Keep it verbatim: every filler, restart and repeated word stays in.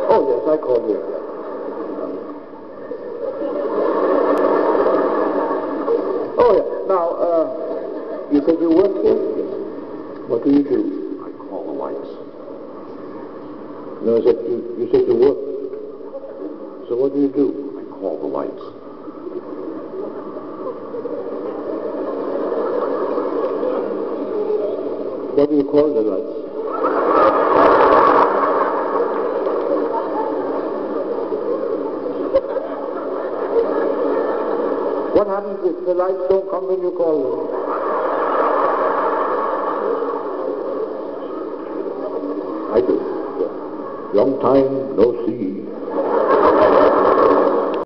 Oh, yes, I called you. Oh, yeah. Now, uh, you said you work here? Yes. What do you do? I call the lights. No, I said you, you said you work. So what do you do? I call the lights. What do you call the lights? What happens if the lights don't come when you call them? I do. Long time no see.